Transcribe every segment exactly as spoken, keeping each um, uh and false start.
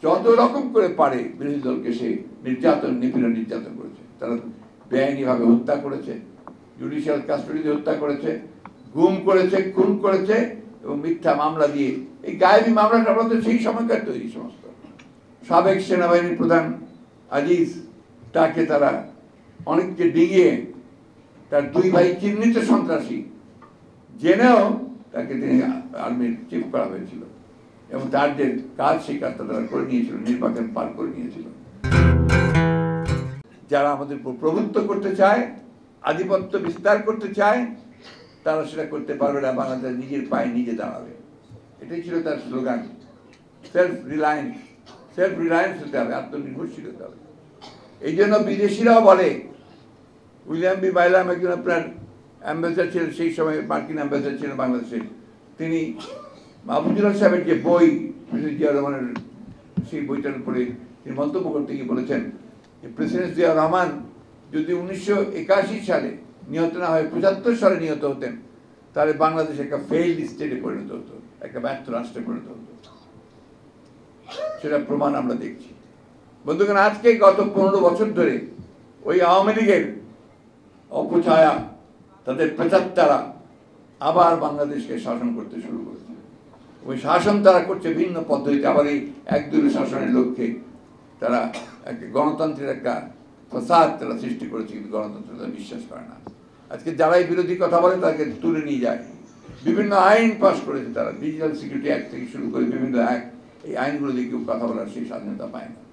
যত রকম করে পারে বিরোধী দলকে সে নির্যাতন নিপীড়ন নির্যাতন করেছে। তারা বেআইনিভাবে হত্যা করেছে, জুডিশিয়াল কাস্টডিতে হত্যা করেছে, গুম করেছে, খুন করেছে এবং মিথ্যা মামলা দিয়ে, এই গায়েবী মামলাটা আমরা তো সেই সময়কার তৈরি সমস্ত। সাবেক সেনাবাহিনীর প্রধান আজিজ, তাকে তারা অনেককে ডিঙিয়ে তার দুই ভাই চিহ্নিত সন্ত্রাসী জেনেও তাকে তিনি আর্মির চিফ করা হয়েছিল এবং তার যে কাজ সেই কাজটা তারা করে নিয়েছিল, নির্বাচন পার করে নিয়েছিল। যারা আমাদের প্রভুত্ব করতে চায়, আধিপত্য বিস্তার করতে চায়, তারা সেটা করতে পারবে না। বাংলাদেশ নিজের পায়ে নিজে দাঁড়াবে, এটাই ছিল তার slogan. Self reliance, self reliance হতে হবে, আত্মনির্ভরশীল হতে হবে। এই জন্য বিদেশিরাও বলে, উইলিয়াম বি বাইলাম একজন আপনার অ্যাম্বাসেডার ছিলেন, সেই সময় মার্কিন অ্যাম্বাসেডার ছিলেন বাংলাদেশে। তিনি মাহফুজুল্লাহ সাহেবের যে বই, প্রেসিডেন্ট জিয়া রহমানের, সেই বইটার উপরে তিনি মন্তব্য করতে গিয়ে বলেছেন যে প্রেসিডেন্ট জিয়া রহমান যদি উনিশশো একাশি সালে নিহত না হয়ে পঁচাত্তর সালে নিহত হতেন, তাহলে বাংলাদেশ একটা ফেইল্ড স্টেটে পরিণত হতো, একটা ব্যর্থ রাষ্ট্রে পরিণত হতো। সেটা প্রমাণ আমরা দেখছি। বন্ধুগণ, আজকে গত পনেরো বছর ধরে ওই আওয়ামী লীগের অপছায়া, তাদের প্রেতাত্মারা আবার বাংলাদেশকে শাসন করতে শুরু করেছে। ওই শাসন তারা করছে ভিন্ন পদ্ধতিতে। আবার এই একদলীয় শাসনের লক্ষ্যে তারা একটা গণতন্ত্রের একটা ফসাদ তারা সৃষ্টি করেছে, কিন্তু গণতন্ত্র তারা বিশ্বাস করে না। আজকে যারাই বিরোধী কথা বলে তাকে তুলে নিয়ে যায়। বিভিন্ন আইন পাস করেছে তারা, ডিজিটাল সিকিউরিটি অ্যাক্ট থেকে শুরু করে বিভিন্ন অ্যাক্ট, এই আইনগুলো দিয়ে কেউ কথা বলার সেই স্বাধীনতা পায় না।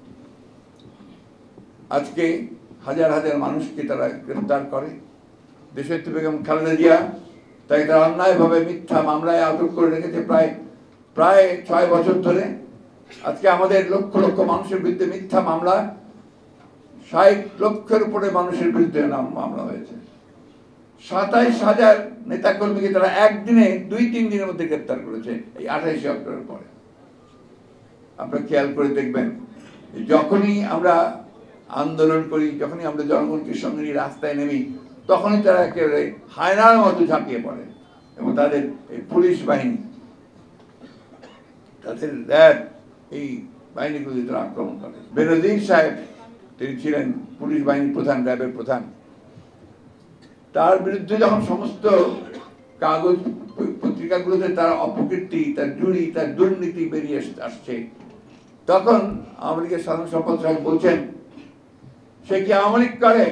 আজকে হাজার হাজার মানুষকে তারা গ্রেফতার করে। দেশনেত্রী বেগম খালেদা জিয়া, তাকে তারা অন্যায়ভাবে মিথ্যা মামলায় আটক করে রেখেছে প্রায় প্রায় ছয় বছর ধরে। আজকে আমাদের লক্ষ লক্ষ মানুষের বিরুদ্ধে মিথ্যা মামলা, ষাট লক্ষের উপরে মানুষের বিরুদ্ধে নাম মামলা হয়েছে। সাতাইশ হাজার নেতাকর্মীকে তারা একদিনে দুই তিন দিনের মধ্যে গ্রেফতার করেছে এই আঠাইশে অক্টোবর পরে। আপনারা খেয়াল করে দেখবেন, যখনই আমরা আন্দোলন করি, যখনই আমরা জনগণকে সঙ্গে নিয়ে রাস্তায় নেমি, তখনই তারা একেবারে হায়নার মতো ঝাঁপিয়ে পড়ে এবং তাদের এই পুলিশ বাহিনী, তাদের র্যাব, এই বাহিনীগুলো তারা আক্রমণ করে। বেনজির সাহেব, তিনি ছিলেন পুলিশ বাহিনীর প্রধান, র্যাবের প্রধান। তার বিরুদ্ধে যখন সমস্ত কাগজ পত্রিকাগুলোতে তার অপকীর্তি, তার জুড়ি, তার দুর্নীতি বেরিয়ে আসছে, তখন আওয়ামী লীগের সাধারণ সম্পাদক সাহেব বলছেন, সে কি আওয়ামী লীগ করে?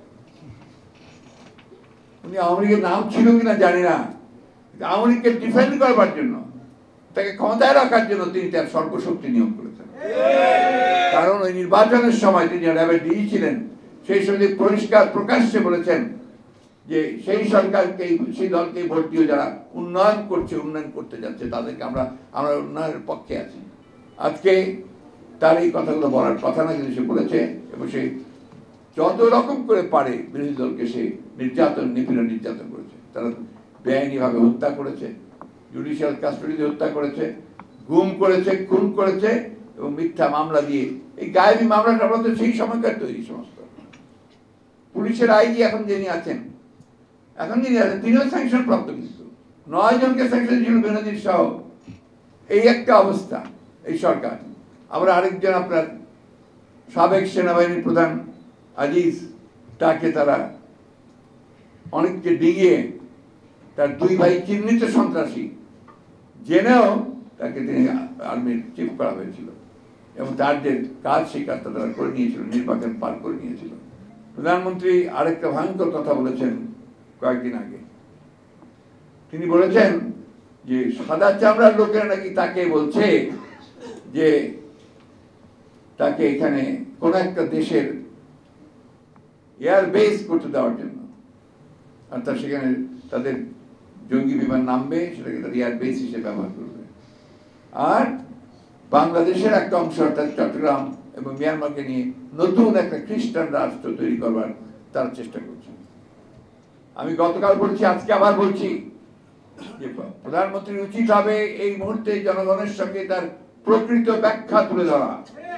উনি আওয়ামী লীগের নাম ছিল কিনা জানি না, আওয়ামী লীগকে ডিফেন্ড করবার জন্য, তাকে ক্ষমতায় রাখার জন্য তিনি তার সর্বশক্তি নিয়োগ করেছেন। কারণ ওই নির্বাচনের সময় তিনি র্যাবের ডিজি ছিলেন, সেই সময় পরিষ্কার প্রকাশ্যে বলেছেন যে সেই সরকারকে, সেই দলকে ভোট দিয়ে যারা উন্নয়ন করছে, উন্নয়ন করতে যাচ্ছে, তাদেরকে আমরা আমরা উন্নয়নের পক্ষে আছি। আজকে তার এই কথাগুলো বলার কথা না, কিন্তু সে বলেছে এবং সে যত রকম করে পারে বিরোধী দলকে সে নির্যাতন নিপীড়ন নির্যাতন করেছে। তারা বেআইনিভাবে হত্যা করেছে, জুডিশিয়াল কাস্টডিতে হত্যা করেছে, গুম করেছে, খুন করেছে এবং মিথ্যা মামলা দিয়ে, এই গায়েবী মামলাটা আমরা তো সেই সময়কার তৈরি সমস্ত। পুলিশের আইজি এখন যিনি আছেন, এখন যিনি আছেন তিনিও স্যাংশন প্রাপ্ত, কিন্তু নয় জনকে স্যাংশন ছিল বেনজির সহ। এই একটা অবস্থা এই সরকার। আবার আরেকজন আপনার সাবেক সেনাবাহিনীর প্রধান আজিজ, তাকে তারা অনেককে ডিঙিয়ে তার দুই ভাই চিহ্নিত সন্ত্রাসী জেনেও তাকে তিনি আর্মির চিফ করা হয়েছিল এবং তার যে কাজ সেই কাজটা তারা করে নিয়েছিল, নির্বাচন পার করে নিয়েছিল। প্রধানমন্ত্রী আরেকটা ভয়ঙ্কর কথা বলেছেন কয়েকদিন আগে। তিনি বলেছেন যে সাদা চামড়ার লোকেরা নাকি তাকে বলছে যে তাকে এখানে কোন একটা দেশের এয়ার বেস করতে দেওয়ার জন্য, অর্থাৎ সেখানে তাদের জঙ্গি বিমান নামবে, সেটাকে তাদের এয়ার বেস হিসেবে ব্যবহার করবে। আর বাংলাদেশের একটা অংশ অর্থাৎ চট্টগ্রাম এবং মিয়ানমারকে নিয়ে নতুন একটা খ্রিস্টান রাষ্ট্র তৈরি করবার তারা চেষ্টা করছে। আমি গতকাল বলছি, আজকে আবার বলছি যে প্রধানমন্ত্রীর উচিত হবে এই মুহূর্তে জনগণের সঙ্গে তার প্রকৃত ব্যাখ্যা তুলে ধরা।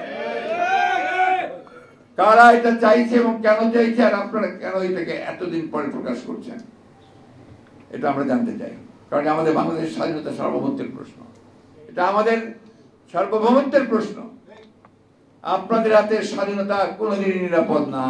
কারা এটা চাইছে এবং কেন চাইছে, আর আপনারা কেন এটাকে এতদিন পরে প্রকাশ করছেন, এটা আমরা জানতে চাই। কারণ আমাদের বাংলাদেশ স্বাধীনতা সার্বভৌমত্বের প্রশ্ন, এটা আমাদের সার্বভৌমত্বের প্রশ্ন। আপনাদের হাতে স্বাধীনতা কোনোদিনই নিরাপদ না।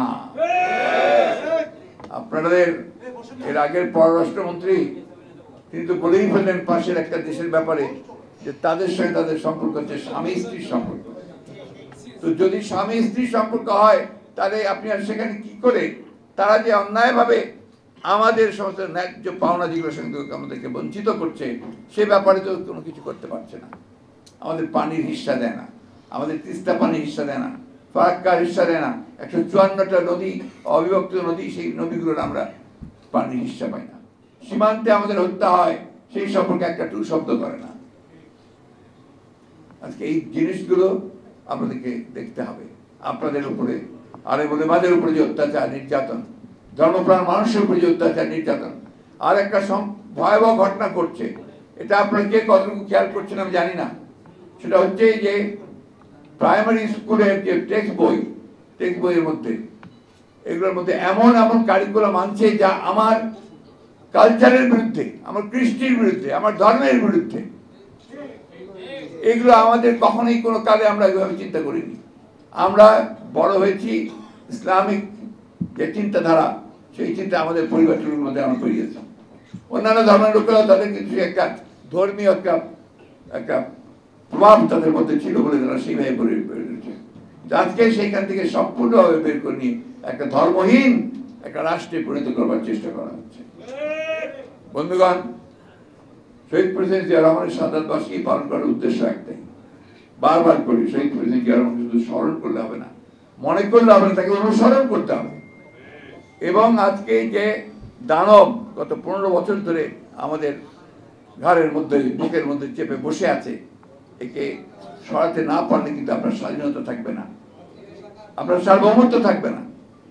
আপনাদের এর আগের পররাষ্ট্রমন্ত্রী তিনি তো বলেই ফেললেন পাশের একটা দেশের ব্যাপারে যে তাদের সঙ্গে তাদের সম্পর্ক হচ্ছে স্বামী স্ত্রীর সম্পর্ক। তো যদি স্বামী স্ত্রীর সম্পর্ক হয় তাহলে আপনি আর সেখানে কি করে তারা যে অন্যায়ভাবে আমাদের সমস্ত ন্যায্য পাওনা যেগুলো সঙ্গে আমাদেরকে বঞ্চিত করছে সে ব্যাপারে তো কোনো কিছু করতে পারছে না। আমাদের পানির হিস্সা দেয় না, আমাদের তিস্তা পানির হিস্সা দেয় না, ফারাক্কার হিস্সা দেয় না, একশো চুয়ান্নটা নদী অবিভক্ত নদী, সেই নদীগুলোর আমরা পানির হিস্সা পাই না। সীমান্তে আমাদের হত্যা হয়, সেই সম্পর্কে একটা টু শব্দ করে না। আজকে এই জিনিসগুলো আপনাদেরকে দেখতে হবে। আপনাদের উপরে আরে বলে মাদের উপরে যে অত্যাচার নির্যাতন, ধর্মপ্রাণ মানুষের উপরে যে অত্যাচার নির্যাতন, আর একটা ভয়াবহ ঘটনা ঘটছে, এটা আপনারা কে কতটুকু খেয়াল করছেন আমি জানি না। সেটা হচ্ছে যে প্রাইমারি স্কুলের যে টেক্সট বই, টেক্সট বইয়ের মধ্যে এগুলোর মধ্যে এমন এমন কারিকুলাম আনছে যা আমার কালচারের বিরুদ্ধে, আমার কৃষ্টির বিরুদ্ধে, আমার ধর্মের বিরুদ্ধে। এগুলো আমাদের কখনোই কোনো কালে আমরা এভাবে চিন্তা করিনি। আমরা বড় হয়েছি ইসলামিক যে চিন্তাধারা, সেই চিন্তা আমাদের পরিবারগুলোর মধ্যে আমরা পেরিয়েছি। অন্যান্য ধর্মের লোকেরা তাদের কিন্তু একটা ধর্মীয় একটা একটা প্রভাব তাদের মধ্যে ছিল বলে তারা সেইভাবে বেরিয়েছে। আজকে সেইখান থেকে সম্পূর্ণভাবে বের করে নিয়ে একটা ধর্মহীন একটা রাষ্ট্রে পরিণত করবার চেষ্টা করা হচ্ছে। বন্ধুগণ, শহীদ প্রেসিডেন্ট জিয়া রহমানের শাহাদাত বার্ষিকী পালন করার উদ্দেশ্য একটাই, বারবার করি, শহীদ প্রেসিডেন্ট জিয়া রহমানকে শুধু স্মরণ করলে হবে না, মনে করলে হবে না, তাকে অনুসরণ করতে হবে। এবং আজকে যে দানব গত পনেরো বছর ধরে আমাদের ঘরের মধ্যে বুকের মধ্যে চেপে বসে আছে, একে সরাতে না পারলে কিন্তু আপনার স্বাধীনতা থাকবে না, আপনার সার্বভৌমত্ব থাকবে না।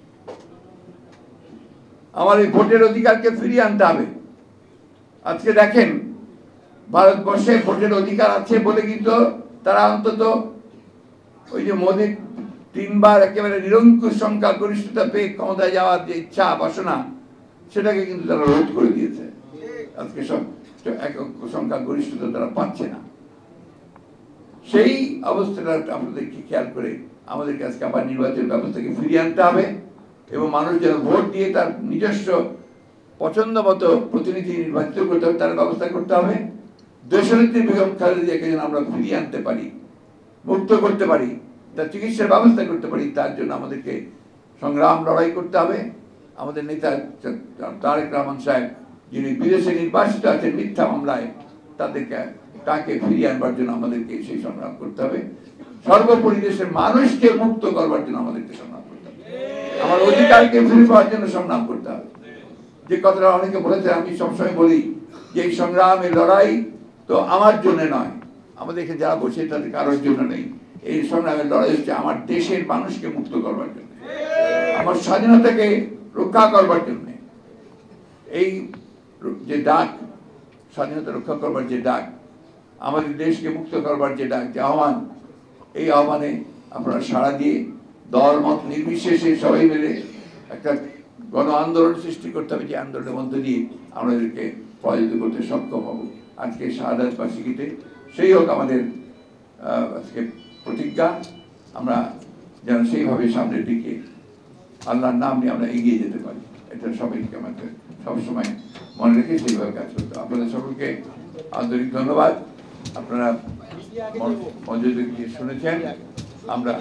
আমার এই ভোটের অধিকারকে ফিরিয়ে আনতে হবে। আজকে দেখেন, ভারতবর্ষে ভোটের অধিকার আছে বলে কিন্তু তারা অন্তত ওই যে মোদীর তিনবার একেবারে নিরঙ্কুশ সংখ্যা গরিষ্ঠতা পেয়ে ক্ষমতায় যাওয়ার যে ইচ্ছা বাসনা, সেটাকে কিন্তু তারা রোধ করে দিয়েছে। আজকে সব সংখ্যা গরিষ্ঠতা তারা পাচ্ছে না। সেই অবস্থাটা আপনাদেরকে খেয়াল করে আমাদেরকে আজকে আবার নির্বাচন ব্যবস্থাকে ফিরিয়ে আনতে হবে এবং মানুষ যেন ভোট দিয়ে তার নিজস্ব পছন্দ মতো প্রতিনিধি নির্বাচিত করতে হবে, তার ব্যবস্থা করতে হবে। দেশনেত্রী বেগম খালেদা জিয়াকে যেন আমরা ফিরিয়ে আনতে পারি, মুক্ত করতে পারি, তার চিকিৎসার ব্যবস্থা করতে পারি, তার জন্য আমাদেরকে সংগ্রাম লড়াই করতে হবে। আমাদের নেতা তারেক রহমান সাহেব, যিনি বিদেশে নির্বাসিত আছেন মিথ্যা মামলায়, তাদেরকে তাকে ফিরিয়ে আনবার জন্য আমাদেরকে সেই সংগ্রাম করতে হবে। সর্বোপরি দেশের মানুষকে মুক্ত করবার জন্য আমাদেরকে সংগ্রাম করতে হবে, আমার অধিকারকে ফিরে পাওয়ার জন্য সংগ্রাম করতে হবে। যে কথাটা অনেকে বলেছে, আমি সবসময় বলি যে এই সংগ্রাম, এই লড়াই তো আমার জন্য নয়, আমাদের এখানে যারা বসে তাদের কারোর জন্য নেই। এই সংগ্রামের লড়াই হচ্ছে আমার দেশের মানুষকে মুক্ত করবার জন্য, আমার স্বাধীনতাকে রক্ষা করবার জন্য। এই যে ডাক, স্বাধীনতা রক্ষা করবার যে ডাক, আমাদের দেশকে মুক্ত করবার যে ডাক, যে আহ্বান, এই আহ্বানে আপনারা সাড়া দিয়ে দল মত নির্বিশেষে সবাই মিলে একটা গণ আন্দোলন সৃষ্টি করতে হবে, যে আন্দোলনের মধ্য দিয়ে আমাদেরকে পরাজিত করতে সক্ষম হব। আজকে শাহাদাত বার্ষিকীতে সেই হোক আমাদের আজকে প্রতিজ্ঞা, আমরা যেন সেইভাবে সামনের দিকে আল্লাহর নাম নিয়ে আমরা এগিয়ে যেতে পারি। এটা সবাইকে আমাদের সবসময় মনে রেখে সেইভাবে কাজ করতে। আপনাদের সকলকে আন্তরিক ধন্যবাদ। আপনারা মনোযোগ দিয়ে শুনেছেন। আমরা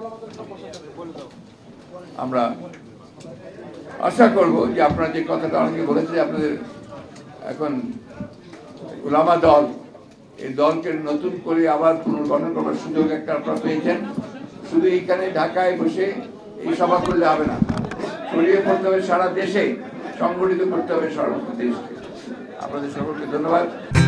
আমরা আশা করব যে আপনারা যে কথাটা অনেকে বলেছে, আপনাদের এখন উলামা দল, এই দলকে নতুন করে আবার পুনর্গঠন করবার সুযোগ একটা আপনারা পেয়েছেন। শুধু এইখানে ঢাকায় বসে এই সভা করলে হবে না, ছড়িয়ে পড়তে হবে সারা দেশে, সংগঠিত করতে হবে সর্বত্র দেশকে। আপনাদের সকলকে ধন্যবাদ।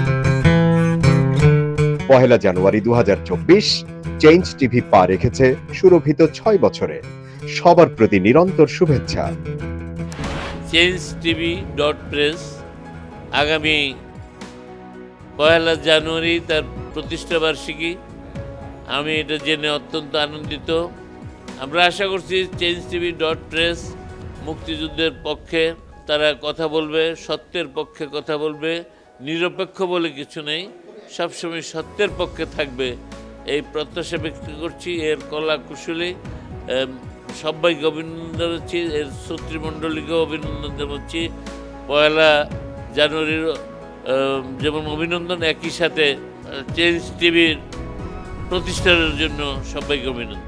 পহেলা জানুয়ারি দু হাজার চব্বিশ চেঞ্জ টিভি পা রেখেছে সুরভিত ছয় বছরে। সবার প্রতি নিরন্তর শুভেচ্ছা। চেঞ্জ টিভি ডট প্রেস আগামী পহেলা জানুয়ারি তার প্রতিষ্ঠা বার্ষিকী। আমি এটা জেনে অত্যন্ত আনন্দিত। আমরা আশা করছি চেঞ্জ টিভি ডট প্রেস মুক্তিযুদ্ধের পক্ষে তারা কথা বলবে, সত্যের পক্ষে কথা বলবে, নিরপেক্ষ বলে কিছু নেই, সবসময় সত্যের পক্ষে থাকবে। এই প্রত্যাশা ব্যক্ত করছি। এর কলা কুশলী সবাইকে অভিনন্দন জানাচ্ছি, এর শ্রোতৃমণ্ডলীকেও অভিনন্দন জানাচ্ছি। পয়লা জানুয়ারির যেমন অভিনন্দন, একই সাথে চেঞ্জ টিভির প্রতিষ্ঠানের জন্য সবাইকে অভিনন্দন।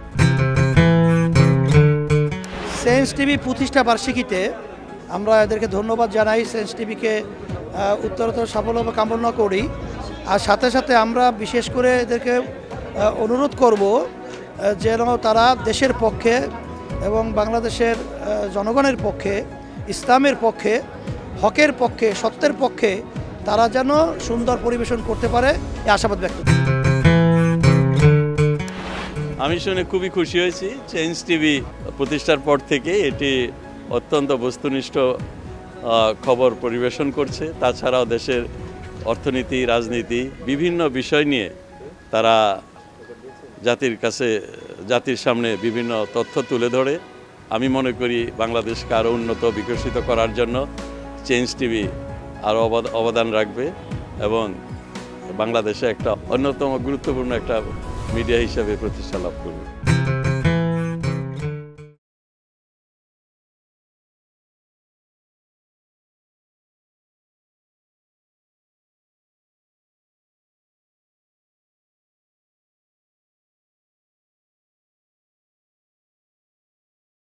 চেঞ্জ টিভি প্রতিষ্ঠা বার্ষিকীতে আমরা এদেরকে ধন্যবাদ জানাই। চেঞ্জ টিভিকে উত্তরোত্তর সাফল্য কামনা করি। আর সাথে সাথে আমরা বিশেষ করে এদেরকে অনুরোধ করব যেন তারা দেশের পক্ষে এবং বাংলাদেশের জনগণের পক্ষে, ইসলামের পক্ষে, হকের পক্ষে, সত্যের পক্ষে তারা যেন সুন্দর পরিবেশন করতে পারে এই আশাবাদ ব্যক্ত করি। আমি শুনে খুবই খুশি হয়েছি। চেঞ্জ টিভি প্রতিষ্ঠার পর থেকে এটি অত্যন্ত বস্তুনিষ্ঠ খবর পরিবেশন করছে। তাছাড়াও দেশের অর্থনীতি, রাজনীতি, বিভিন্ন বিষয় নিয়ে তারা জাতির কাছে, জাতির সামনে বিভিন্ন তথ্য তুলে ধরে। আমি মনে করি বাংলাদেশকে আরও উন্নত, বিকশিত করার জন্য চেঞ্জ টিভি আরও অবদান রাখবে এবং বাংলাদেশে একটা অন্যতম গুরুত্বপূর্ণ একটা মিডিয়া হিসেবে প্রতিষ্ঠা লাভ করবে।